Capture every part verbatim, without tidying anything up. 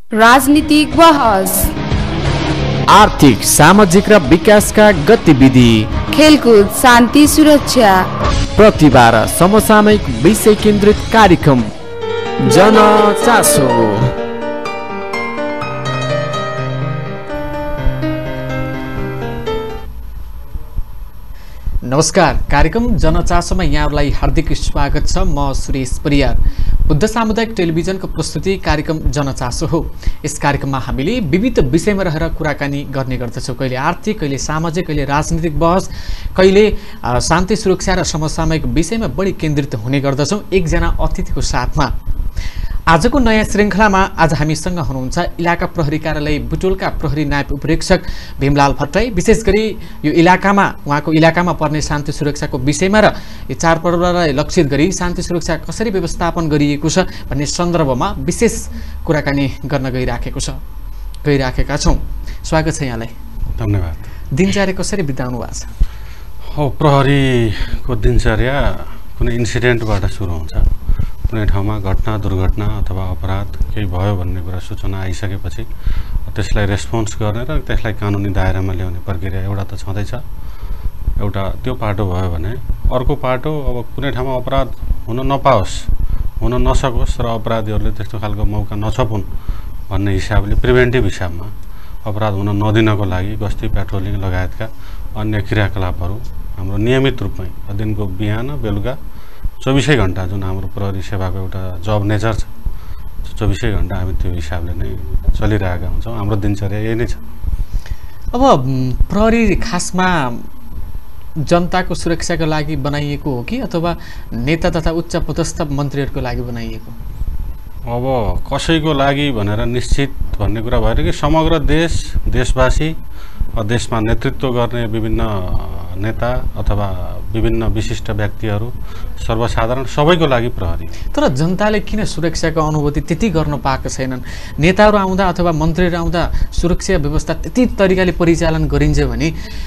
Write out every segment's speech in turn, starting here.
राजनीतिक बहस, आर्थिक सामाजिक र विकासका गतिविधि, खेलकुद, शान्ति सुरक्षा, प्रतिभा र समसामयिक विषय केन्द्रित कार्यक्रम जनचासो। नमस्कार, कार्यक्रम जनचासोमा यहाँहरूलाई हार्दिक स्वागत छ। म सुरेश परियार। बुद्ध सामुदायिक टेलिभिजनको प्रस्तुति कार्यक्रम जनचासो हो। यस कार्यक्रममा हामीले विविध विषयमा रहेर कुराकानी गर्ने गर्दछौँ। कहिले आर्थिक, कहिले सामाजिक, कहिले राजनीतिक बहस, कहिले शान्ति सुरक्षा र समसामयिक विषयमा बढी केन्द्रित हुने गर्दछौँ एकजना अतिथिको साथमा। आजको नयाँ श्रृङ्खलामा आज हामीसँग हुनुहुन्छ इलाका प्रहरी कार्यालय बुटवलका प्रहरी नायब उपरीक्षक भीमलाल भट्टराई। विशेष गरी यो इलाकामा उहाँको इलाकामा पर्ने शान्ति सुरक्षाको विषयमा र यो चाडपर्वलाई लक्षित गरी शान्ति सुरक्षा कसरी व्यवस्थापन गरिएको छ भन्ने सन्दर्भमा विशेष कुराकानी गर्न गइराखेको छ गइराखेका छौँ। स्वागत छ यहाँलाई। धन्यवाद। दिनचर्या कसरी बिताउनु भएको छ? हो, प्रहरीको दिनचर्या कुनै इन्सिडेन्टबाट सुरु हुन्छ। कुनै ठाउँमा घटना, दुर्घटना अथवा अपराध केही भयो भन्ने कुरा सूचना आइसकेपछि त्यसलाई रेस्पोन्स गर्ने र त्यसलाई कानुनी दायरामा ल्याउने प्रक्रिया एउटा त छँदैछ। एउटा त्यो पाटो भयो भने अर्को पाटो अब कुनै ठाउँमा अपराध हुन नपाओस्, हुन नसकोस् र अपराधीहरूले त्यस्तो खालको मौका नछपुन् भन्ने हिसाबले प्रिभेन्टिभ हिसाबमा अपराध हुन नदिनको लागि गस्ती, पेट्रोलिङ लगायतका अन्य क्रियाकलापहरू हाम्रो नियमित रूपमै दिनको बिहान बेलुका चौबिसै घन्टा जुन हाम्रो प्रहरी सेवाको एउटा जब नेचर छ, चौबिसै घन्टा हामी त्यो हिसाबले नै चलिरहेका हुन्छौँ। हाम्रो दिनचर्या यही नै छ। अब प्रहरी खासमा जनताको सुरक्षाको लागि बनाइएको हो कि अथवा नेता तथा उच्च पदस्थ मन्त्रीहरूको लागि बनाइएको? अब कसैको लागि भनेर निश्चित भन्ने कुरा भएर कि समग्र देश, देशवासी, देशमा नेतृत्व गर्ने विभिन्न नेता अथवा विभिन्न विशिष्ट व्यक्तिहरू, सर्वसाधारण सबैको लागि प्रहरी। तर जनताले किन सुरक्षाको अनुभूति त्यति गर्न पाएका छैनन्? नेताहरू आउँदा अथवा मन्त्रीहरू आउँदा सुरक्षा व्यवस्था त्यति तरिकाले परिचालन गरिन्छ भने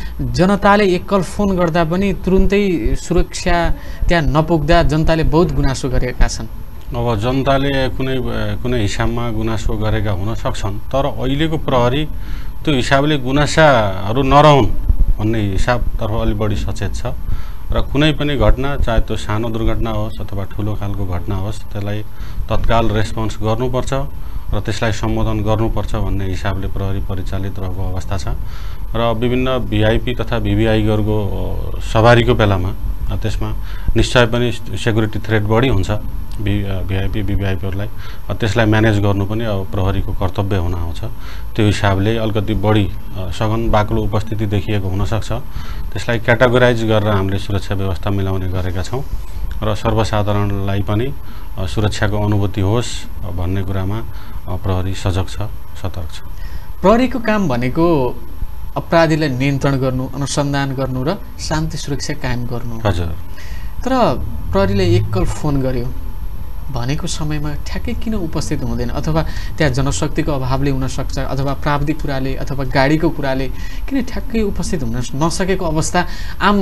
जनताले एकल फोन गर्दा पनि तुरुन्तै सुरक्षा त्यहाँ नपुग्दा जनताले बहुत गुनासो गरेका छन्। अब जनताले कुनै कुनै हिसाबमा गुनासो गरेका हुन सक्छन्, तर अहिलेको प्रहरी त्यो हिसाबले गुनासाहरू नरहुन् भन्ने हिसाबतर्फ अलि बढी सचेत छ र कुनै पनि घटना, चाहे त्यो सानो दुर्घटना होस् अथवा ठुलो खालको घटना होस्, त्यसलाई तत्काल रेस्पोन्स गर्नुपर्छ र त्यसलाई सम्बोधन गर्नुपर्छ भन्ने हिसाबले प्रहरी परिचालित रहेको अवस्था छ। र विभिन्न भिआइपी तथा भिभिआईहरूको सवारीको बेलामा त्यसमा निश्चय पनि सेक्युरिटी थ्रेट बढी हुन्छ भि भिआइपी भिभिआइपीहरूलाई, त्यसलाई म्यानेज गर्नु पनि अब प्रहरीको कर्तव्य हुन आउँछ। त्यो हिसाबले अलिकति बढी सघन बाक्लो उपस्थिति देखिएको हुनसक्छ। त्यसलाई क्याटेगोराइज गरेर हामीले सुरक्षा व्यवस्था मिलाउने गरेका छौँ र सर्वसाधारणलाई पनि सुरक्षाको अनुभूति होस् भन्ने कुरामा प्रहरी सजग छ, सतर्क छ। प्रहरीको काम भनेको अपराधीलाई नियन्त्रण गर्नु, अनुसन्धान गर्नु र शान्ति सुरक्षा कायम गर्नु। हजुर। तर प्रहरीले एकल फोन गर्यो भनेको समयमा ठ्याक्कै किन उपस्थित हुँदैन? अथवा त्यहाँ जनशक्तिको अभावले हुनसक्छ अथवा प्राविधिक कुराले अथवा गाडीको कुराले किन ठ्याक्कै उपस्थित हुन नसकेको अवस्था आम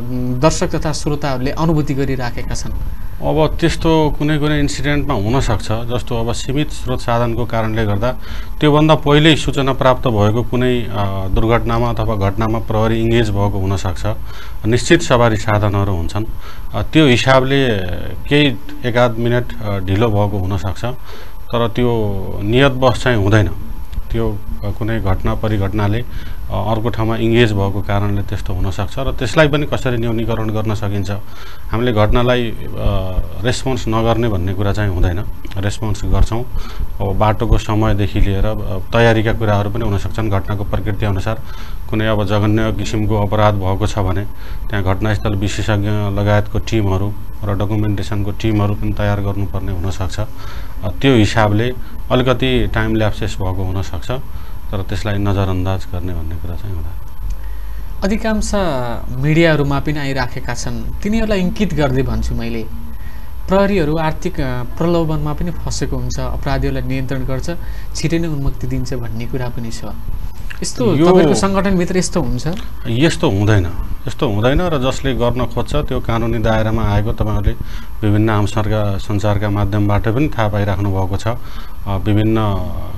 दर्शक तथा श्रोताहरूले अनुभूति गरिराखेका छन्? अब त्यस्तो कुनै कुनै इन्सिडेन्टमा हुनसक्छ, जस्तो अब सीमित स्रोत साधनको कारणले गर्दा त्योभन्दा पहिल्यै सूचना प्राप्त भएको कुनै दुर्घटनामा अथवा घटनामा प्रहरी इङ्गेज भएको हुनसक्छ। निश्चित सवारी साधनहरू हुन्छन्, त्यो हिसाबले केही एकाध मिनट ढिलो भएको हुनसक्छ, तर त्यो नियतवश चाहिँ हुँदैन। त्यो कुनै घटना परिघटनाले अर्को ठाउँमा इङ्गेज भएको कारणले त्यस्तो हुनसक्छ र त्यसलाई पनि कसरी न्यूनीकरण गर्न सकिन्छ। हामीले घटनालाई रेस्पोन्स नगर्ने भन्ने कुरा चाहिँ हुँदैन, रेस्पोन्स गर्छौँ। अब बाटोको समयदेखि लिएर तयारीका कुराहरू पनि हुनसक्छन्। घटनाको प्रकृति अनुसार कुनै अब जघन्य किसिमको अपराध भएको छ भने त्यहाँ घटनास्थल विशेषज्ञ लगायतको टिमहरू र डकुमेन्टेसनको टिमहरू पनि तयार गर्नुपर्ने हुनसक्छ। त्यो हिसाबले अलिकति टाइम ल्याप्सेस भएको हुनसक्छ, तर त्यसलाई नजरअन्दाज गर्ने भन्ने कुरा चाहिँ हुँदैन। अधिकांश मिडियाहरूमा पनि आइराखेका छन्, तिनीहरूलाई इङ्कित गर्दै भन्छु मैले, प्रहरीहरू आर्थिक प्रलोभनमा पनि फसेको हुन्छ, अपराधीहरूलाई नियन्त्रण गर्छ, छिटै नै उन्मुक्ति दिन्छ भन्ने कुरा पनि छ। यस्तो तपाईको संगठनभित्र यस्तो हुन्छ? यस्तो हुँदैन, यस्तो हुँदैन र जसले गर्न खोज्छ त्यो कानुनी दायरामा आएको तपाईहरुले विभिन्न आम सञ्चारका माध्यमबाट पनि थाहा पाइराख्नु भएको छ। विभिन्न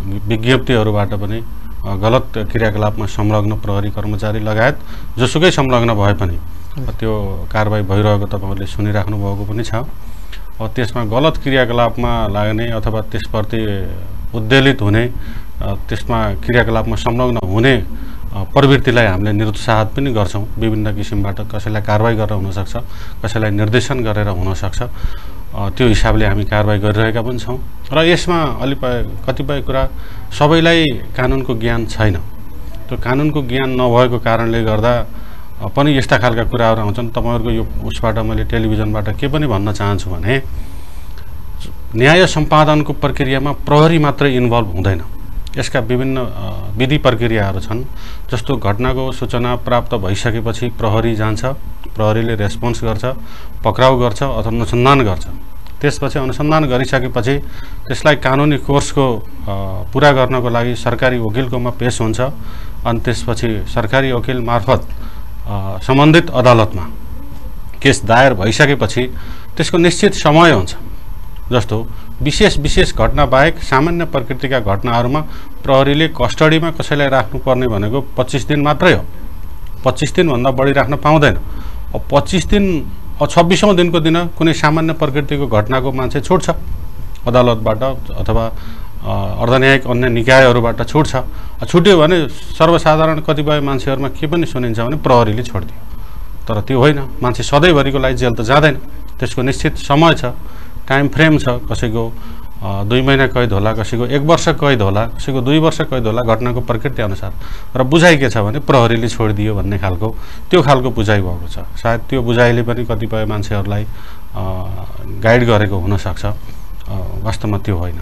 विज्ञप्तिहरूबाट पनि गलत क्रियाकलापमा संलग्न प्रहरी कर्मचारी लगायत जोसुकै संलग्न भए पनि त्यो कारबाही भइरहेको तपाईहरुले सुनिराख्नु भएको पनि छ। त्यसमा गलत क्रियाकलापमा लाग्ने अथवा त्यसप्रति उद्वेलित हुने त्यसमा क्रियाकलापमा संलग्न हुने प्रवृत्तिलाई हामीले निरुत्साहित पनि गर्छौं। विभिन्न किसिमबाट कसैलाई कारबाही गरेर हुन सक्छ, कसैलाई निर्देशन गरेर हुन सक्छ, त्यो हिसाबले हामी कारबाही गरिरहेका पनि छौं। र यसमा अलि कतिपय कुरा सबैलाई कानुनको ज्ञान छैन। त्यो कानुनको ज्ञान नभएको कारणले गर्दा पनि यस्ता खालका कुराहरू आउँछन्। तपाईहरुको यो उसबाट मैले टेलिभिजनबाट के पनि भन्न चाहन्छु भने न्याय सम्पादनको प्रक्रियामा प्रहरी मात्रै इन्भल्भ हुँदैन। यसका विभिन्न विधि प्रक्रियाहरू छन्। जस्तो घटनाको सूचना प्राप्त भइसकेपछि प्रहरी जान्छ, प्रहरीले रेस्पोन्स गर्छ, पक्राउ गर्छ अथवा अनुसन्धान गर्छ। त्यसपछि अनुसन्धान गरिसकेपछि त्यसलाई कानुनी कोर्सको पूरा गर्नको लागि सरकारी वकिलकोमा पेश हुन्छ अनि त्यसपछि सरकारी वकिल मार्फत सम्बन्धित अदालतमा केस दायर भइसकेपछि त्यसको निश्चित समय हुन्छ। जस्तो विशेष विशेष घटना बाहेक सामान्य प्रकृतिका घटनाहरूमा प्रहरीले कस्टडीमा कसैलाई राख्नुपर्ने भनेको पच्चीस दिन मात्रै हो। पच्चीस दिन भन्दा बढी राख्न पाउँदैन। अब पच्चीस दिन छब्बीसौं दिनको दिन कुनै सामान्य प्रकृतिको घटनाको मान्छे छुट्छ अदालतबाट अथवा अर्धन्यायिक अन्य निकायहरूबाट छुट्छ। छुट्यो भने सर्वसाधारण कतिपय मान्छेहरुमा के पनि सुनिन्छ भने प्रहरीले छोड्दियो। तर त्यो होइन, मान्छे सधैँभरिको लागि जेल त जाँदैन। त्यसको निश्चित समय छ, टाइम फ्रेम छ। कसैको दुई महिना कैद होला, कसैको एक वर्ष कैद होला, कसैको दुई वर्ष कैद होला, घटनाको प्रकृति अनुसार। र बुझाइ के छ भने प्रहरीले छोडिदियो भन्ने खालको त्यो खालको बुझाइ भएको छ। सायद त्यो बुझाइले पनि कतिपय मान्छेहरूलाई गाइड गरेको हुन सक्छ। वास्तवमा त्यो होइन।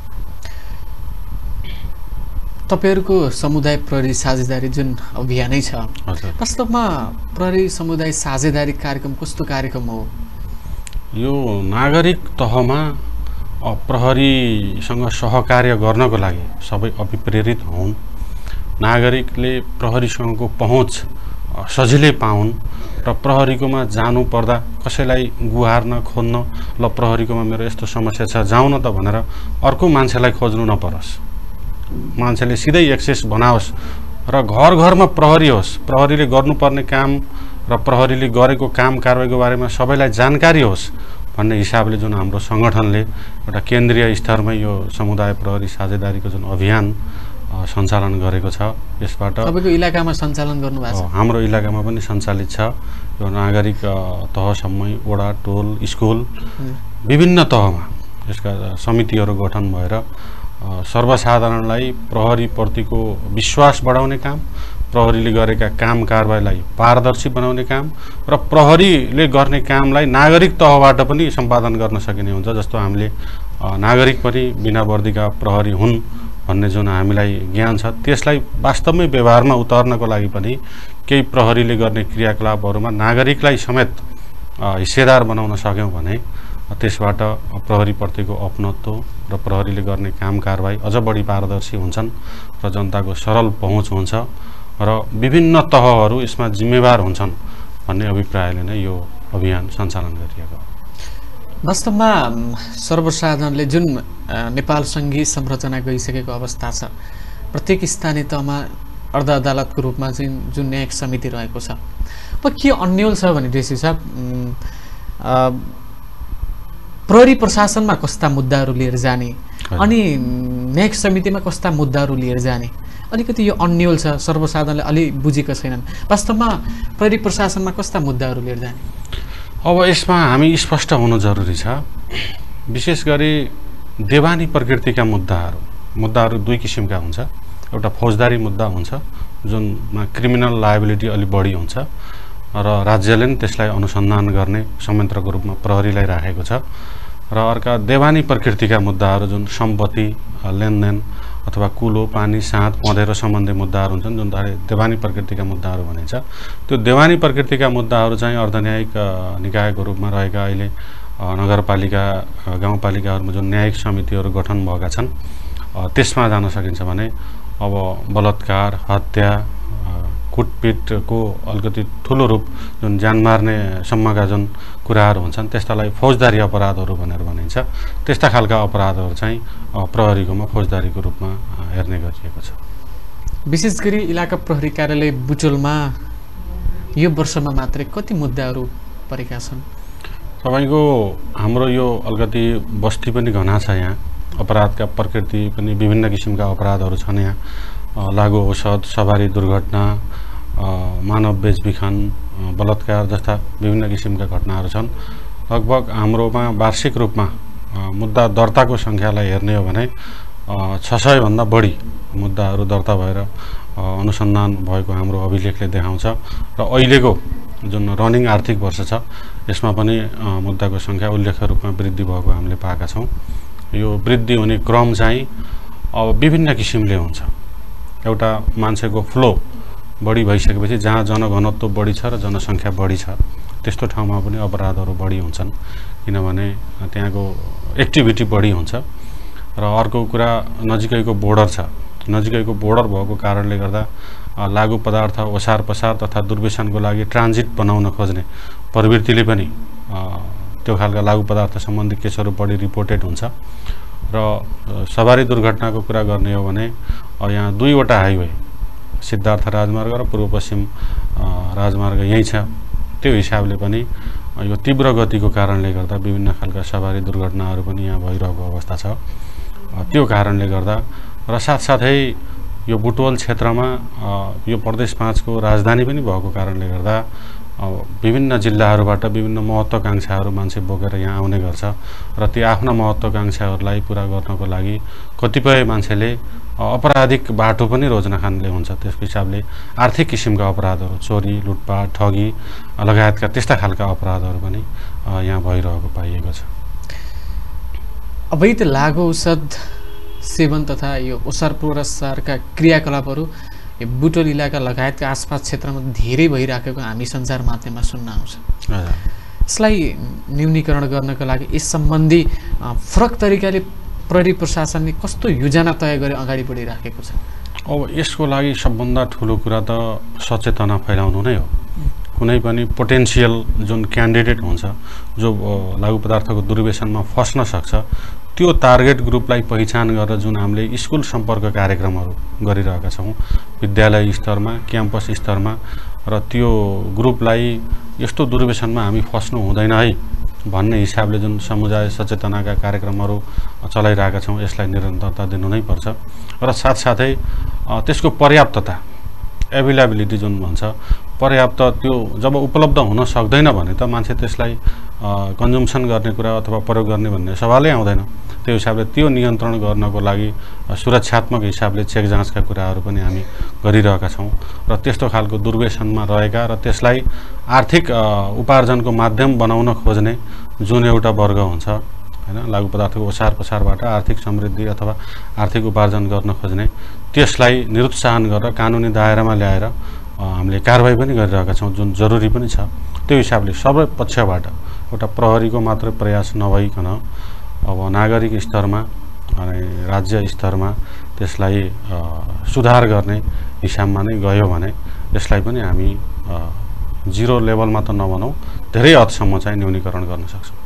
तपाईहरुको समुदाय प्रहरी साझेदारी जुन अभियानै छ, वास्तवमा प्रहरी समुदाय साझेदारी कार्यक्रम कस्तो कार्यक्रम हो? यो नागरिक तहमा प्रहरीसँग सहकार्य गर्नको लागि सबै अभिप्रेरित हुन्। नागरिकले प्रहरीसँगको पहुँच सजिलै पाउन् र प्रहरीकोमा जानु पर्दा कसैलाई गुहार्न खोज्न ल प्रहरीकोमा मेरो यस्तो समस्या छ जाउँ न त भनेर अर्को मान्छेलाई खोज्नु नपरोस्। मान्छेले सिधै एक्सेस बनाओस् र घर घरमा प्रहरी होस्। प्रहरीले गर्नुपर्ने काम र प्रहरीले गरेको काम कारबाहीको बारेमा सबैलाई जानकारी होस् भन्ने हिसाबले जुन हाम्रो संगठनले एउटा केन्द्रीय स्तरमै यो समुदाय प्रहरी साझेदारीको जुन अभियान सञ्चालन गरेको छ, यसबाट तपाईको इलाकामा सञ्चालन गर्नुभएको छ? हाम्रो इलाकामा पनि सञ्चालित छ। यो नागरिक तहसम्मै वडा, टोल, स्कुल विभिन्न तहमा यसका समितिहरू गठन भएर सर्वसाधारणलाई प्रहरीप्रतिको विश्वास बढाउने काम, प्रहरीले गरेका काम कारबाहीलाई पारदर्शी बनाउने काम र प्रहरीले गर्ने कामलाई नागरिक तहबाट पनि सम्पादन गर्न सकिने हुन्छ। जस्तो हामीले नागरिक पनि बिना वर्दीका प्रहरी हुन् भन्ने जुन हामीलाई ज्ञान छ, त्यसलाई वास्तवमै व्यवहारमा उतार्नको लागि पनि केही प्रहरीले गर्ने क्रियाकलापहरूमा नागरिकलाई समेत हिस्सेदार बनाउन सक्यौं भने त्यसबाट प्रहरीप्रतिको अपनत्व र प्रहरीले गर्ने काम कारबाही अझ बढी पारदर्शी हुन्छन् र जनताको सरल पहुँच हुन्छ र विभिन्न तहहरू यसमा जिम्मेवार हुन्छन् भन्ने अभिप्रायले नै यो अभियान सञ्चालन गरिएको हो। वास्तवमा सर्वसाधारणले जुन नेपाल संघीय संरचना गइसकेको अवस्था छ, प्रत्येक स्थानीय तहमा अर्ध अदालतको रूपमा चाहिँ जुन न्यायिक समिति रहेको छ, अब के अन्यल छ भने डीएसपी साहब प्रहरी प्रशासनमा कस्ता मुद्दाहरू लिएर जाने अनि न्यायिक समितिमा कस्ता मुद्दाहरू लिएर जाने, अलिकति यो अन्यल छ, सर्वसाधारणले अलि बुझेका छैनन्। वास्तवमा प्रहरी प्रशासनमा कस्ता मुद्दाहरू लिएर जाने? अब यसमा हामी स्पष्ट हुनु जरुरी छ। विशेष गरी देवानी प्रकृतिका मुद्दाहरू मुद्दाहरू दुई किसिमका हुन्छ। एउटा फौजदारी मुद्दा हुन्छ जुनमा क्रिमिनल लायबिलिटी अलि बढी हुन्छ र राज्यले नै त्यसलाई अनुसन्धान गर्ने संयन्त्रको रूपमा प्रहरीलाई राखेको छ। र अर्का देवानी प्रकृतिका मुद्दाहरू जुन सम्पत्ति लेनदेन अथवा कुलो, पानी, साँध, पँधेरो सम्बन्धी मुद्दाहरू हुन्छन्, जुन देवानी प्रकृतिका मुद्दाहरू भनिन्छ। त्यो देवानी प्रकृतिका मुद्दाहरू चाहिँ अर्धन्यायिक निकायको रूपमा रहेका अहिले नगरपालिका, गाउँपालिकाहरूमा जुन न्यायिक समितिहरू गठन भएका छन् त्यसमा जान सकिन्छ भने अब बलात्कार, हत्या, कुटपिटको अलिकति ठुलो रूप जुन ज्यान मार्ने सम्मका जुन कुराहरू हुन्छन् त्यस्तालाई फौजदारी अपराधहरू भनेर भनिन्छ। त्यस्ता खालका अपराधहरू चाहिँ प्रहरीकोमा फौजदारीको रूपमा हेर्ने गरिएको छ। विशेष गरी इलाका प्रहरी कार्यालय बुटवलमा यो वर्षमा मात्रै कति मुद्दाहरू परेका छन्? तपाईँको हाम्रो यो अलिकति बस्ती पनि घना छ, यहाँ अपराधका प्रकृति पनि विभिन्न किसिमका अपराधहरू छन्। यहाँ लागु औषध, सवारी दुर्घटना, मानव बेचबिखन, बलात्कार जस्ता विभिन्न किसिमका घटनाहरू छन्। लगभग हाम्रोमा वार्षिक रूपमा मुद्दा दर्ताको सङ्ख्यालाई हेर्ने हो भने छ सयभन्दा बढी मुद्दाहरू दर्ता भएर अनुसन्धान भएको हाम्रो अभिलेखले देखाउँछ। र अहिलेको जुन रनिङ आर्थिक वर्ष छ यसमा पनि मुद्दाको सङ्ख्या उल्लेख्य रूपमा वृद्धि भएको हामीले पाएका छौँ। यो वृद्धि हुने क्रम चाहिँ अब विभिन्न किसिमले हुन्छ। एउटा मान्छेको फ्लो बढी भइसकेपछि जहाँ जनघनत्व बढी छ र जनसङ्ख्या बढी छ त्यस्तो ठाउँमा पनि अपराधहरू बढी हुन्छन्, किनभने त्यहाँको एक्टिभिटी बढी हुन्छ। र अर्को कुरा नजिकैको बोर्डर छ, नजिकैको बोर्डर भएको कारणले गर्दा लागु पदार्थ ओसार पसार तथा दुर्व्यसनको लागि ट्रान्जिट बनाउन खोज्ने प्रवृत्तिले पनि त्यो खालका लागु पदार्थ सम्बन्धी केसहरू बढी रिपोर्टेड हुन्छ। र सवारी दुर्घटनाको कुरा गर्ने हो भने यहाँ दुईवटा हाइवे सिद्धार्थ राजमार्ग र पूर्व पश्चिम राजमार्ग यहीँ छ। त्यो हिसाबले पनि यो तीव्र गतिको कारणले गर्दा विभिन्न खालका सवारी दुर्घटनाहरू पनि यहाँ भइरहेको अवस्था छ। त्यो कारणले गर्दा र साथसाथै यो बुटवल क्षेत्रमा यो प्रदेश पाँचको राजधानी पनि भएको कारणले गर्दा विभिन्न जिल्लाहरूबाट विभिन्न महत्त्वाकांक्षाहरू मान्छे बोकेर यहाँ आउने गर्छ र ती आफ्ना महत्त्वाकांक्षाहरूलाई पुरा गर्नको लागि कतिपय मान्छेले अपराधिक बाटो पनि रोज्न खानले हुन्छ। त्यसको हिसाबले आर्थिक किसिमका अपराधहरू, चोरी, लुटपाट, ठगी लगायतका त्यस्ता खालका अपराधहरू पनि यहाँ भइरहेको पाइएको छ। अवैध लागु औषध सेवन तथा यो ओसार प्रसारका क्रियाकलापहरू यो बुटवल इलाका लगायतका आसपास क्षेत्रमा धेरै भइराखेको हामी सञ्चार माध्यममा सुन्न आउँछ। यसलाई न्यूनीकरण गर्नको लागि यस सम्बन्धी फरक तरिकाले प्रहरी प्रशासनले कस्तो योजना तय गरी अगाडि बढिराखेको छ? अब यसको लागि सबभन्दा ठुलो कुरा त सचेतना फैलाउनु नै हो। कुनै पनि पोटेन्सियल जुन क्यान्डिडेट हुन्छ जो लागु पदार्थको दुर्व्यसनमा फस्न सक्छ त्यो टार्गेट ग्रुपलाई पहिचान गरेर जुन हामीले स्कुल सम्पर्क कार्यक्रमहरू गरिरहेका छौँ विद्यालय स्तरमा, क्याम्पस स्तरमा, र त्यो ग्रुपलाई यस्तो दुर्व्यसनमा हामी फस्नु हुँदैन है भन्ने हिसाबले जुन समुदाय सचेतनाका कार्यक्रमहरू चलाइरहेका छौँ यसलाई निरन्तरता दिनु नै पर्छ। र साथसाथै त्यसको पर्याप्तता, एभाइलेबिलिटी जुन भन्छ, पर्याप्त त्यो जब उपलब्ध हुन सक्दैन भने त मान्छे त्यसलाई कन्जम्सन गर्ने कुरा अथवा प्रयोग गर्ने भन्ने सवालै आउँदैन। त्यो हिसाबले त्यो नियन्त्रण गर्नको लागि सुरक्षात्मक हिसाबले चेक जाँचका कुराहरू पनि हामी गरिरहेका छौँ। र त्यस्तो खालको दुर्व्यसनमा रहेका र त्यसलाई आर्थिक उपार्जनको माध्यम बनाउन खोज्ने जुन एउटा वर्ग हुन्छ हैन, लागु पदार्थको ओसार पसारबाट आर्थिक समृद्धि अथवा आर्थिक उपार्जन गर्न खोज्ने, त्यसलाई निरुत्साहन गरेर कानुनी दायरामा ल्याएर हामीले कारबाही पनि गरिरहेका छौँ जुन जरुरी पनि छ। त्यो हिसाबले सबै पक्षबाट एउटा प्रहरीको मात्र प्रयास नभइकन अब नागरिक स्तरमा अनि राज्य स्तरमा त्यसलाई सुधार गर्ने हिसाबमा नै गयो भने यसलाई पनि हामी जिरो लेभलमा त नभनौँ धेरै हदसम्म चाहिँ न्यूनीकरण गर्न सक्छौँ।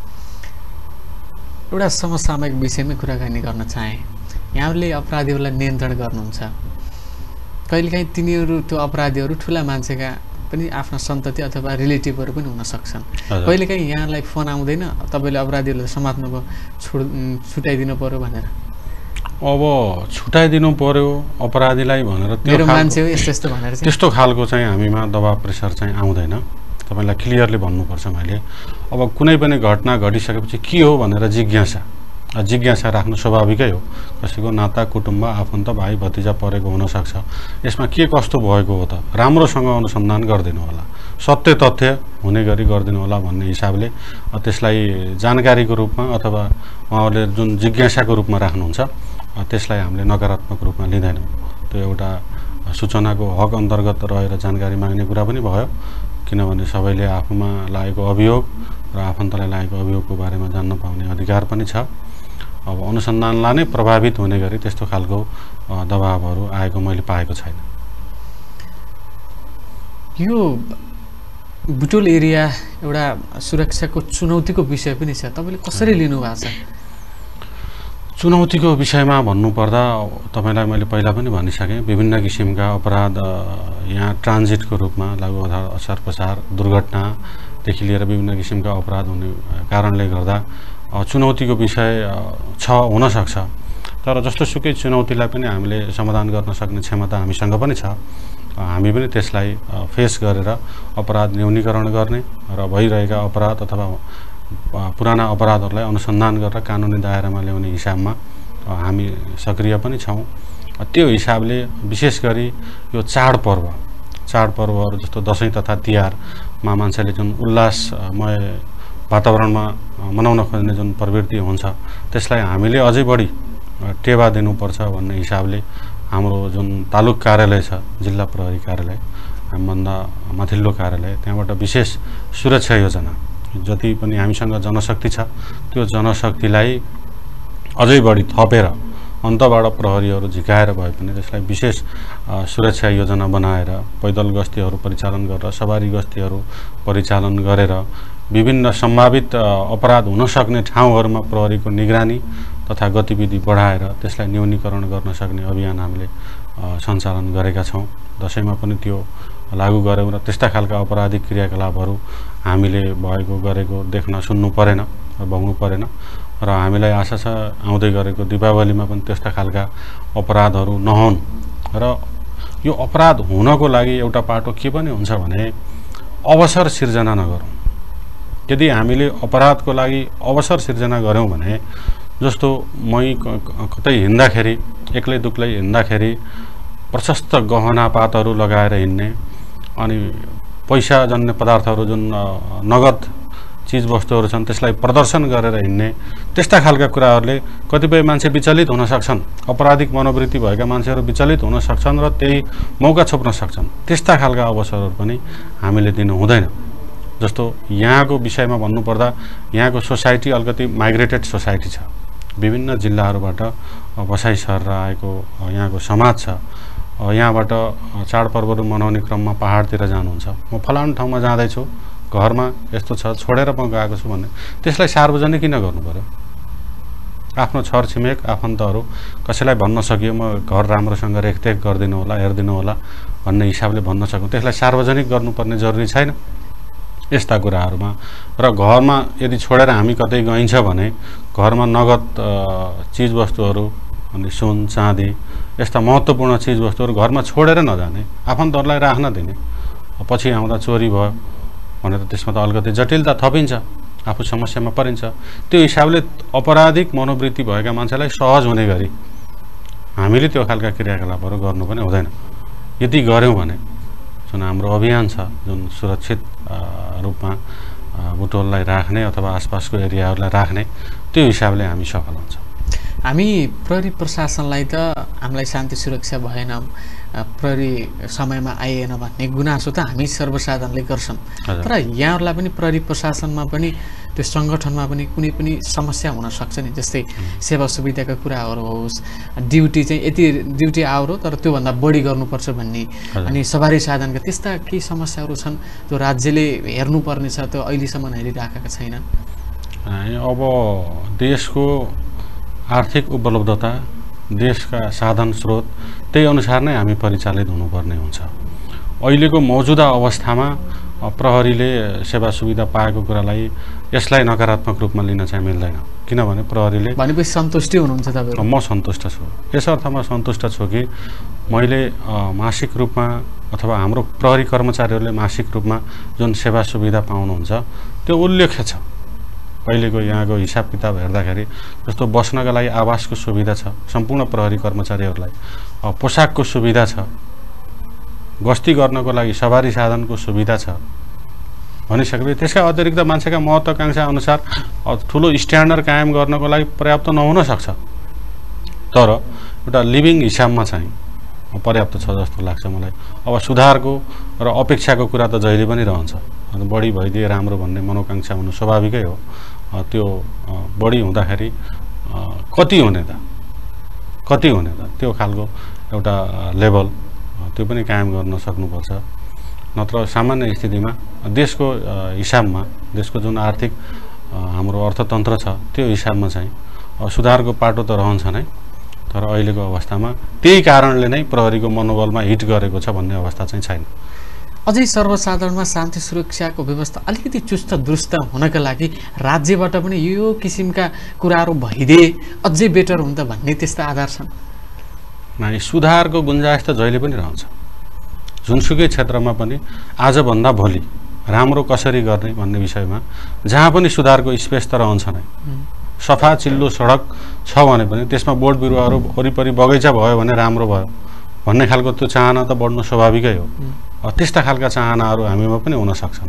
एउटा समसामयिक विषयमै कुराकानी गर्न चाहे। यहाँले अपराधीहरूलाई नियन्त्रण गर्नुहुन्छ, कहिलेकाहीँ तिनीहरू त्यो अपराधीहरू ठुला मान्छेका पनि आफ्ना सन्तति अथवा रिलेटिभहरू पनि हुन सक्छन्। कहिलेकाहीँ यहाँलाई फोन आउँदैन तपाईँले अपराधीहरूलाई समात्नुभयो, छोड छुट्याइदिनु पर्यो भनेर? अब छुट्याइदिनु पर्यो अपराधीलाई भनेर मेरो मान्छे हो यस्तो यस्तो भनेर त्यस्तो खालको चाहिँ हामीमा दबाब प्रेसर चाहिँ आउँदैन। तपाईँलाई क्लियरली भन्नुपर्छ मैले। अब कुनै पनि घटना घटिसकेपछि के हो भनेर जिज्ञासा जिज्ञासा राख्नु स्वाभाविकै हो। कसैको नाता कुटुम्ब आफन्त भाइ भतिजा परेको हुनसक्छ, यसमा के कस्तो भएको हो त राम्रोसँग अनुसन्धान गरिदिनु होला, सत्य तथ्य हुने गरी गरिदिनु होला भन्ने हिसाबले त्यसलाई जानकारीको रूपमा अथवा उहाँहरूले जुन जिज्ञासाको रूपमा राख्नुहुन्छ त्यसलाई हामीले नकारात्मक रूपमा लिँदैनौँ। त्यो एउटा सूचनाको हक अन्तर्गत रहेर जानकारी माग्ने कुरा पनि भयो, किनभने सबैले आफूमा लागेको अभियोग र आफन्तलाई लागेको अभियोगको बारेमा जान्न पाउने अधिकार पनि छ। अब अनुसन्धानलाई नै प्रभावित हुने गरी त्यस्तो खालको दबावहरू आएको मैले पाएको छैन। यो बुटवल एरिया एउटा सुरक्षाको चुनौतीको विषय पनि छ, तपाईँले कसरी लिनु भएको छ? चुनौतीको विषयमा भन्नुपर्दा तपाईँलाई मैले पहिला पनि भनिसकेँ, विभिन्न किसिमका अपराध यहाँ ट्रान्जिटको रूपमा लघु असार पसार दुर्घटनादेखि लिएर विभिन्न किसिमका अपराध हुने कारणले गर्दा चुनौतीको विषय छ, हुनसक्छ। तर जस्तोसुकै चुनौतीलाई पनि हामीले समाधान गर्न सक्ने क्षमता हामीसँग पनि छ। हामी पनि त्यसलाई फेस गरेर अपराध न्यूनीकरण गर्ने र भइरहेका अपराध अथवा पुराना अपराधहरूलाई अनुसन्धान गरेर कानुनी दायरामा ल्याउने हिसाबमा हामी सक्रिय पनि छौँ। त्यो हिसाबले विशेष गरी यो चाडपर्व चाडपर्वहरू जस्तो दसैँ तथा तिहारमा मान्छेले जुन उल्लासमय वातावरणमा मनाउन खोज्ने जुन प्रवृत्ति हुन्छ त्यसलाई हामीले अझै बढी टेवा दिनुपर्छ भन्ने हिसाबले हाम्रो जुन तालुक कार्यालय छ, जिल्ला प्रहरी कार्यालय, हामीभन्दा माथिल्लो कार्यालय, त्यहाँबाट विशेष सुरक्षा योजना जति पनि हामीसँग जनशक्ति छ त्यो जनशक्तिलाई अझै बढी थपेर अन्तबाट प्रहरीहरू झिकाएर भए पनि त्यसलाई विशेष सुरक्षा योजना बनाएर पैदल गस्तीहरू परिचालन गरेर सवारी गस्तीहरू परिचालन गरेर विभिन्न सम्भावित अपराध हुन सक्ने ठाउँहरूमा प्रहरीको निगरानी तथा गतिविधि बढाएर त्यसलाई न्यूनीकरण गर्न सक्ने अभियान हामीले सञ्चालन गरेका छौँ। दसैँमा पनि त्यो लागू गऱ्यौँ र त्यस्ता खालका अपराधिक क्रियाकलापहरू हामीले भएको गरेको देख्न सुन्नु परेन र भोग्नु परेन र हामीलाई आशा छ आउँदै गरेको दीपावलीमा पनि त्यस्ता खालका अपराधहरू नहुन्। र यो अपराध हुनको लागि एउटा पाटो के पनि हुन्छ भने अवसर सिर्जना नगरौँ। यदि हामीले अपराधको लागि अवसर सिर्जना गऱ्यौँ भने जस्तो मै कतै हिँड्दाखेरि एक्लै दुक्लै हिँड्दाखेरि प्रशस्त गहनापातहरू लगाएर हिँड्ने अनि पैसा जन्ने पदार्थहरू जुन नगद चिजवस्तुहरू छन् त्यसलाई प्रदर्शन गरेर हिँड्ने त्यस्ता खालका कुराहरूले कतिपय मान्छे विचलित हुन सक्छन्, अपराधिक मनोवृत्ति भएका मान्छेहरू विचलित हुन सक्छन् र त्यही मौका छोप्न सक्छन्। त्यस्ता खालका अवसरहरू पनि हामीले दिनु हुँदैन। जस्तो यहाँको विषयमा भन्नुपर्दा यहाँको सोसाइटी अलिकति माइग्रेटेड सोसाइटी छ, विभिन्न जिल्लाहरूबाट बसाइ सरेर आएको यहाँको समाज छ। यहाँबाट चाडपर्वहरू मनाउने क्रममा पहाडतिर जानुहुन्छ, म फलानु ठाउँमा जाँदैछु, घरमा यस्तो छ छोडेर म गएको छु भन्ने त्यसलाई सार्वजनिक किन गर्नु पर्यो? आफ्नो छरछिमेक आफन्तहरू कसैलाई भन्न सकियो म घर राम्रोसँग रेखदेख गरिदिनु होला, हेरिदिनु होला भन्ने हिसाबले भन्न सकौँ, त्यसलाई सार्वजनिक गर्नुपर्ने जरुरी छैन यस्ता कुराहरूमा। र घरमा यदि छोडेर हामी कतै गइन्छ भने घरमा नगद चिजवस्तुहरू अनि सुन चाँदी यस्ता महत्त्वपूर्ण चिजवस्तुहरू घरमा छोडेर नजाने, आफन्तहरूलाई राख्न दिने। पछि आउँदा चोरी भयो भने त त्यसमा त अलिकति जटिलता थपिन्छ, आफू समस्यामा परिन्छ। त्यो हिसाबले अपराधिक मनोवृत्ति भएका मान्छेलाई सहज हुने गरी हामीले त्यो खालका क्रियाकलापहरू गर्नु पनि हुँदैन। यदि गऱ्यौँ भने जुन हाम्रो अभियान छ जुन सुरक्षित रूपमा बुटवललाई राख्ने अथवा आसपासको एरियाहरूलाई राख्ने त्यो हिसाबले हामी सफल हुन्छौँ। हामी प्रहरी प्रशासनलाई त हामीलाई शान्ति सुरक्षा भएन, प्रहरी समयमा आइएन भन्ने गुनासो त हामी सर्वसाधारणले गर्छौँ। तर यहाँहरूलाई पनि प्रहरी प्रशासनमा पनि त्यो सङ्गठनमा पनि कुनै पनि समस्या हुनसक्छ नि, जस्तै सेवा सुविधाका कुराहरू होस्, ड्युटी चाहिँ यति ड्युटी आउरो तर त्योभन्दा बढी गर्नुपर्छ भन्ने, अनि सवारी साधनका त्यस्ता केही समस्याहरू छन् जो राज्यले हेर्नुपर्ने छ, त्यो अहिलेसम्म हेरिराखेका छैनन्। अब देशको आर्थिक उपलब्धता, देशका साधन स्रोत त्यही अनुसार नै हामी परिचालित हुनुपर्ने हुन्छ। अहिलेको मौजुदा अवस्थामा प्रहरीले सेवा सुविधा पाएको कुरालाई यसलाई नकारात्मक रूपमा लिन चाहिँ मिल्दैन, किनभने प्रहरीले भनेपछि सन्तुष्टि हुनुहुन्छ तपाईहरु? म सन्तुष्ट छु। यस अर्थमा सन्तुष्ट छु कि मैले मासिक रूपमा अथवा हाम्रो प्रहरी कर्मचारीहरूले मासिक रूपमा जुन सेवा सुविधा पाउनुहुन्छ त्यो उल्लेख्य छ। अहिलेको यहाँको हिसाब किताब हेर्दाखेरि जस्तो बस्नका लागि आवासको सुविधा छ सम्पूर्ण प्रहरी कर्मचारीहरूलाई, पोसाकको सुविधा छ, गस्ती गर्नको लागि सवारी साधनको सुविधा छ भनिसकेपछि त्यसका अतिरिक्त मान्छेका महत्त्वाकांक्षा अनुसार ठुलो स्ट्यान्डर्ड कायम गर्नको लागि पर्याप्त नहुन सक्छ, तर एउटा लिभिङ हिसाबमा चाहिँ पर्याप्त छ जस्तो लाग्छ मलाई। अब सुधारको र अपेक्षाको कुरा त जहिले पनि रहन्छ, बढी भइदिए राम्रो भन्ने मनोकांक्षा हुनु स्वाभाविकै हो। त्यो बढी हुँदाखेरि कति हुने त कति हुने त त्यो खालको एउटा लेभल त्यो पनि कायम गर्न सक्नुपर्छ। नत्र सामान्य स्थितिमा देशको हिसाबमा, देशको जुन आर्थिक हाम्रो अर्थतन्त्र छ त्यो हिसाबमा चाहिँ सुधारको पाटो त रहन्छ नै, तर अहिलेको अवस्थामा त्यही कारणले नै प्रहरीको मनोबलमा हिट गरेको छ भन्ने अवस्था चाहिँ छैन। अझै सर्वसाधारणमा शान्ति सुरक्षाको व्यवस्था अलिकति चुस्त दुरुस्त हुनका लागि राज्यबाट पनि यो किसिमका कुराहरू भइदिए अझै बेटर हुन्छ भन्ने त्यस्ता आधार छन्। नै सुधारको गुन्जाइस त जहिले पनि रहन्छ, जुनसुकै क्षेत्रमा पनि आजभन्दा भोलि राम्रो कसरी गर्ने भन्ने विषयमा जहाँ पनि सुधारको स्पेस त रहन्छ नै। सफा चिल्लो सडक छ भने पनि त्यसमा बोट बिरुवाहरू वरिपरि बगैँचा भयो भने राम्रो भयो भन्ने खालको त्यो चाहना त बढ्नु स्वाभाविकै हो। त्यस्ता खालका चाहनाहरू हामीमा पनि हुन सक्छन्,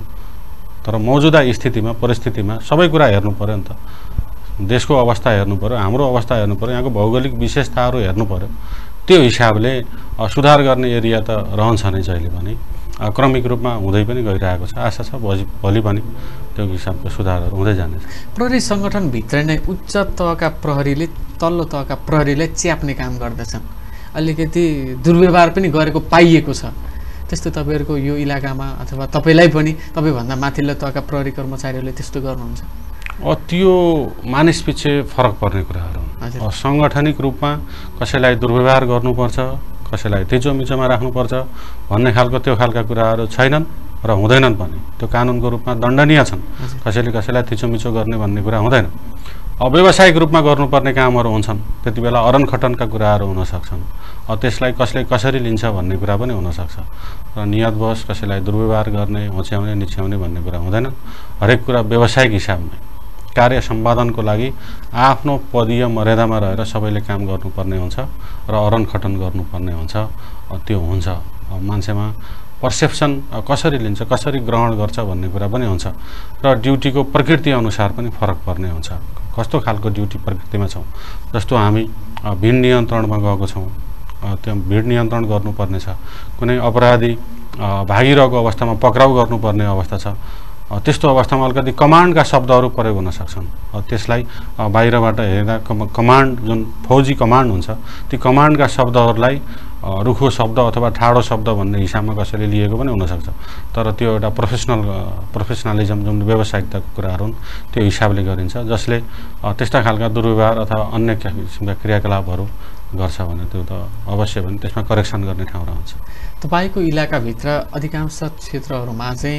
तर मौजुदा स्थितिमा परिस्थितिमा सबै कुरा हेर्नु पर्यो नि त। देशको अवस्था हेर्नु पर्यो, हाम्रो अवस्था हेर्नु पर्यो, यहाँको भौगोलिक विशेषताहरू हेर्नु पर्यो। त्यो हिसाबले सुधार गर्ने एरिया त रहन्छ नै जहिले पनि, क्रमिक रूपमा हुँदै पनि गइरहेको छ। आशा छ भोलि भोलि पनि त्यो हिसाबको सुधारहरू हुँदै जानेछ। प्रहरी सङ्गठनभित्र नै उच्च तहका प्रहरीले तल्लो तहका प्रहरीलाई च्याप्ने काम गर्दछन्, अलिकति दुर्व्यवहार पनि गरेको पाइएको छ। त्यस्तो तपाईँहरूको यो इलाकामा अथवा तपाईँलाई पनि तपाईँभन्दा माथिल्लो तहका प्रहरी कर्मचारीहरूले त्यस्तो गर्नुहुन्छ? त्यो मानिस पछि फरक पर्ने कुराहरू हुन्। साङ्गठनिक रूपमा कसैलाई दुर्व्यवहार गर्नुपर्छ, कसैलाई थिचोमिचोमा राख्नुपर्छ भन्ने खालको त्यो खालका कुराहरू छैनन् र हुँदैनन् पनि। त्यो कानुनको रूपमा दण्डनीय छन्। कसैले कसैलाई थिचोमिचो गर्ने भन्ने कुरा हुँदैन। व्यावसायिक रूपमा गर्नुपर्ने कामहरू हुन्छन्, त्यति बेला अरन खटनका कुराहरू हुन सक्छन्। त्यसलाई कसले कसरी लिन्छ भन्ने कुरा पनि हुनसक्छ र नियतवश कसैलाई दुर्व्यवहार गर्ने, होच्याउने, निछ्याउने भन्ने कुरा हुँदैन। हरेक कुरा व्यावसायिक हिसाबमै कार्य सम्पादनको लागि आफ्नो पदीय मर्यादामा रहेर सबैले काम गर्नुपर्ने हुन्छ र अरन खटन गर्नुपर्ने हुन्छ। त्यो हुन्छ। मान्छेमा पर्सेप्सन कसरी लिन्छ, कसरी ग्रहण गर्छ भन्ने कुरा पनि हुन्छ र ड्युटीको प्रकृति अनुसार पनि फरक पर्ने हुन्छ। कस्तो खालको ड्युटी प्रकृतिमा छौँ, जस्तो हामी भिड नियन्त्रणमा गएको छौँ, त्यो भिड नियन्त्रण गर्नुपर्ने छ। कुनै अपराधी भागिरहेको अवस्थामा पक्राउ गर्नुपर्ने अवस्था छ, त्यस्तो अवस्थामा अलिकति कमान्डका शब्दहरू प्रयोग हुन सक्छन्। त्यसलाई बाहिरबाट हेर्दा कमान्ड, जुन फौजी कमान्ड हुन्छ, ती कमान्डका शब्दहरूलाई रुखो शब्द अथवा ठाडो शब्द भन्ने हिसाबमा कसैले लिएको पनि हुनसक्छ। तर त्यो एउटा प्रोफेसनल प्रोफेसनलिजम जुन व्यावसायिकताको कुराहरू हुन् त्यो हिसाबले गरिन्छ, जसले त्यस्ता खालका दुर्व्यवहार अथवा अन्य किसिमका क्रियाकलापहरू गर्छ भने त्यो त अवश्य पनि त्यसमा करेक्सन गर्ने ठाउँ रहन्छ। तपाईँको इलाकाभित्र अधिकांश क्षेत्रहरूमा चाहिँ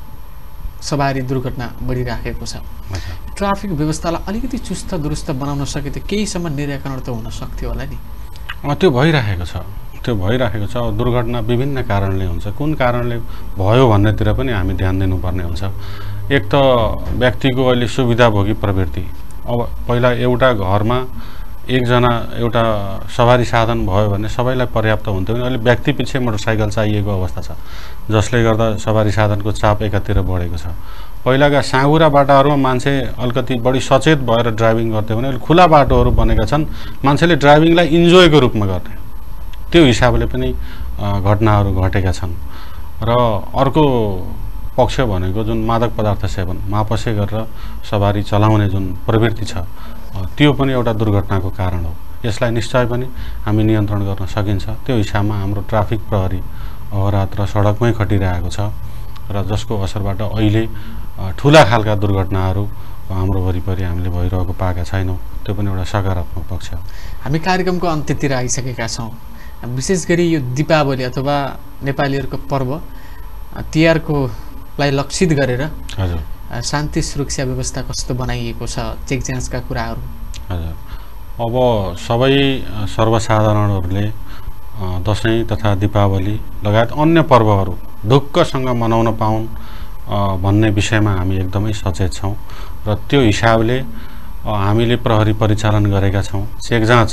सवारी दुर्घटना बढिराखेको छ। ट्राफिक व्यवस्थालाई अलिकति चुस्त दुरुस्त बनाउन सके त केहीसम्म निराकरण त हुन सक्थ्यो होला नि? त्यो भइराखेको छ, त्यो भइराखेको छ। विभिन्न विभिन्न कारणले हुन्छ। कुन कारणले भयो भन्नेतिर पनि हामी ध्यान दिनुपर्ने हुन्छ। एक त व्यक्तिको अहिले सुविधाभोगी प्रवृत्ति। अब पहिला एउटा घरमा एकजना एउटा सवारी साधन भयो भने सबैलाई पर्याप्त हुन्थ्यो भने अहिले व्यक्ति पछि मोटरसाइकल चाहिएको अवस्था छ, जसले गर्दा सवारी साधनको चाप एकातिर बढेको छ। पहिलाका साँघुरा बाटाहरूमा मान्छे अलिकति बढी सचेत भएर ड्राइभिङ गर्थ्यो भने अहिले खुला बाटोहरू बनेका छन्, मान्छेले ड्राइभिङलाई इन्जोयको रूपमा गर्ने, त्यो हिसाबले पनि घटनाहरू घटेका छन्। र अर्को पक्ष भनेको जुन मादक पदार्थ सेवन, मापसे गरेर सवारी चलाउने जुन प्रवृत्ति छ, त्यो पनि एउटा दुर्घटनाको कारण हो। यसलाई निश्चय पनि हामी नियन्त्रण गर्न सकिन्छ। त्यो हिसाबमा हाम्रो ट्राफिक प्रहरी अहोरात्र सडकमै खटिरहेको छ र जसको असरबाट अहिले ठुला खालका दुर्घटनाहरू हाम्रो वरिपरि हामीले भइरहेको पाएका छैनौँ। त्यो पनि एउटा सकारात्मक पक्ष हो। हामी कार्यक्रमको अन्त्यतिर आइसकेका छौँ। विशेष गरी यो दीपावली अथवा नेपालीहरूको पर्व तिहारको लाई लक्षित गरेर हजुर शान्ति सुरक्षा व्यवस्था कस्तो बनाइएको छ, चेक जाँचका कुराहरू? हजुर, अब सबै सर्वसाधारणहरूले दसैँ तथा दीपावली लगायत अन्य पर्वहरू ढुक्कसँग मनाउन पाउन् भन्ने विषयमा हामी एकदमै सचेत छौँ र त्यो हिसाबले हामीले प्रहरी परिचालन गरेका छौँ। चेक जाँच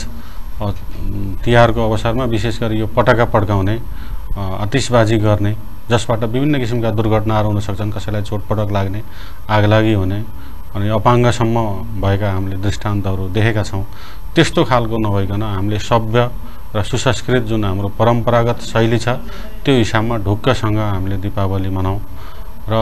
तिहारको अवसरमा विशेष गरी यो पटाका पड्काउने, आतिशबाजी गर्ने, जसबाट विभिन्न किसिमका दुर्घटनाहरू हुन सक्छन्, कसैलाई चोटपटक लाग्ने, आगलागी हुने अनि अपाङ्गसम्म भएका हामीले दृष्टान्तहरू देखेका छौँ। त्यस्तो खालको नभइकन हामीले सभ्य र सुसंस्कृत जुन हाम्रो परम्परागत शैली छ त्यो हिसाबमा ढुक्कसँग हामीले दीपावली मनाउँ र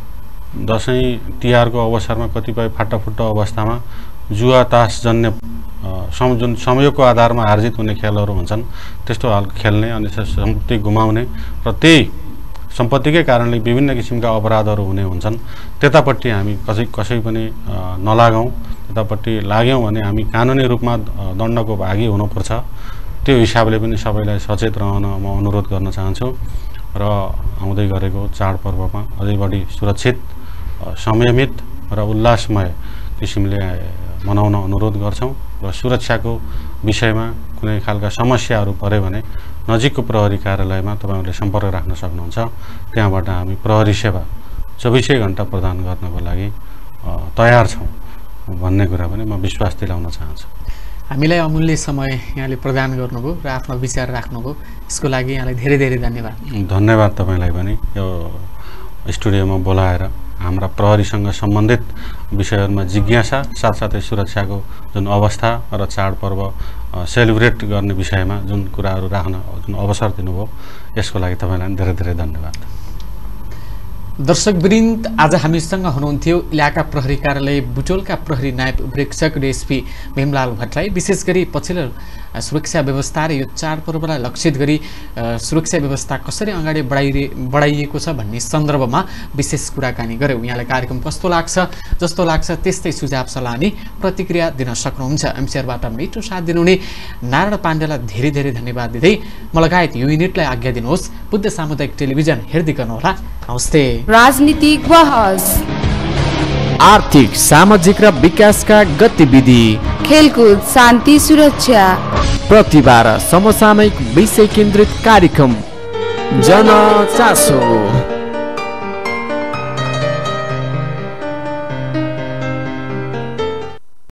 दसैँ तिहारको अवसरमा कतिपय फाटाफुट्टा अवस्थामा जुवा तास जन्य सम जुन समयको आधारमा आर्जित हुने खेलहरू हुन्छन् त्यस्तो हाल खेल्ने अनि सम्पत्ति गुमाउने र त्यही सम्पत्तिकै कारणले विभिन्न किसिमका अपराधहरू हुने हुन्छन् त्यतापट्टि हामी कसै कसै पनि नलागौँ त्यतापट्टि लाग्यौँ भने हामी कानुनी रूपमा दण्डको भागी हुनुपर्छ त्यो हिसाबले पनि सबैलाई सचेत रहन म अनुरोध गर्न चाहन्छु र आउँदै गरेको चाडपर्वमा अझै बढी सुरक्षित संयमित र उल्लासमय किसिमले मनाउन अनुरोध गर्छौँ र सुरक्षाको विषयमा कुनै खालका समस्याहरू परे भने नजिकको प्रहरी कार्यालयमा तपाईहरुले सम्पर्क राख्न सक्नुहुन्छ त्यहाँबाट हामी प्रहरी सेवा चौबिसै घण्टा प्रदान गर्नको लागि तयार छौँ भन्ने कुरा पनि म विश्वास दिलाउन चाहन्छु हामीलाई अमूल्य समय यहाँले प्रदान गर्नुभयो र आफ्नो विचार राख्नुभयो यसको लागि यहाँलाई धेरै धेरै धन्यवाद धन्यवाद तपाईलाई पनि यो स्टुडियोमा बोलाएर हाम्रा प्रहरीसँग सम्बन्धित विषयहरूमा जिज्ञासा साथसाथै सुरक्षाको जुन अवस्था र चाडपर्व सेलिब्रेट गर्ने विषयमा जुन कुराहरू राख्न जुन अवसर दिनुभयो यसको लागि तपाईलाई धेरै धेरै धन्यवाद दर्शकवृन्द आज हामीसँग हुनुहुन्थ्यो इलाका प्रहरी कार्यालय बुटवलका प्रहरी नायब उपरीक्षक डीएसपी भीमलाल भट्टराई विशेष गरी पछिल्लो सुरक्षा व्यवस्था र यो चाडपर्वलाई लक्षित गरी सुरक्षा व्यवस्था कसरी अगाडि बढाइ बढाइएको छ भन्ने सन्दर्भमा विशेष कुराकानी गर्यौं यहाँलाई कार्यक्रम कस्तो लाग्छ जस्तो लाग्छ त्यस्तै सुझाव सल्लाह अनि प्रतिक्रिया दिन सक्नुहुन्छ एमसीआरबाट मिठो साथ दिनुहुने नारायण पाण्डेलाई धेरै धेरै धन्यवाद दिँदै म लगायत यो युनिटलाई आज्ञा दिनुहोस् बुद्ध सामुदायिक टेलिभिजन हेर्दै गर्नुहोला नमस्ते राजनीतिक बहस आर्थिक सामाजिक र विकासका गतिविधि खेलकुद शान्ति सुरक्षा प्रतिभा र समसामयिक विषय केन्द्रित कार्यक्रम जनचासो